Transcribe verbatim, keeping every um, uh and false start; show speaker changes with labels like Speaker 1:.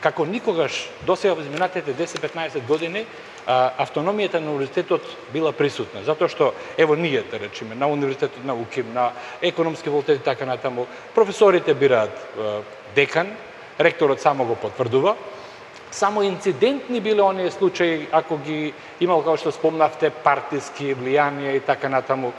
Speaker 1: како никогаш досега во изминатите десет-петнаесет години автономијата на универзитетот била присутна, затоа што ево ние да речеме на универзитетот на УКИМ, на економски факултет и така натаму, професорите бираат декан, ректорот само го потврдува. Само инцидентни биле оние случаи ако ги имал, како што спомнавте, партиски влијанија и така натаму.